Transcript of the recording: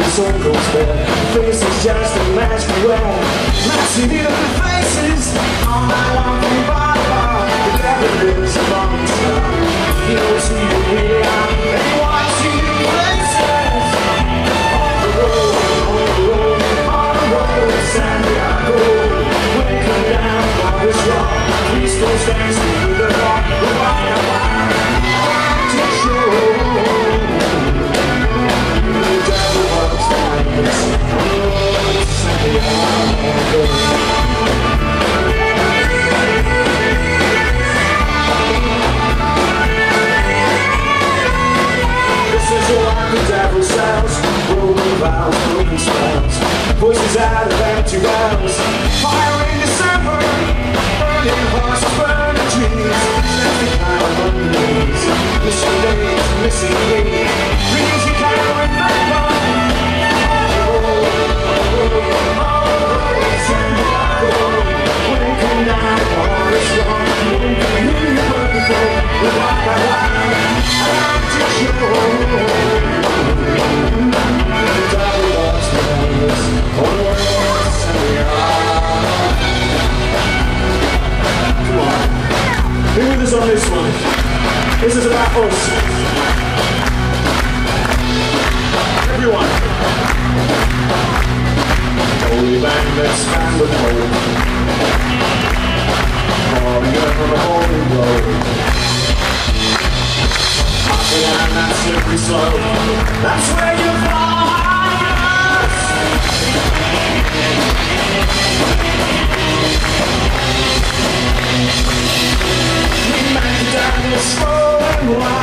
soul goes bare. Face is just a mask we wear. Massive beautiful faces. All night long from bar to bar. The devil lives among us now. He knows who you really are, and he wants you to places. On the road, on the road, on the road, Santiago. When you come down from this rock, please don't stand still with the rock. The rock, the rock. To show the devil loves kindness. Oh, Santiago. The devil sounds, broken vows, broken spells, voices out of empty wells. Fire in December, burning hearts, burning trees. Standing high on the knees, missing days, missing me. Dreams you can't remember. Santiago, waking night, all is wrong. Won't be who you were before. We walk by line, I like to show. Be with us on this one. This is about us. Everyone. Holy band, let's stand with hope. Calling up on the holy road. Hopping on that slippery slope. That's where you find us. We make down this rolling wide.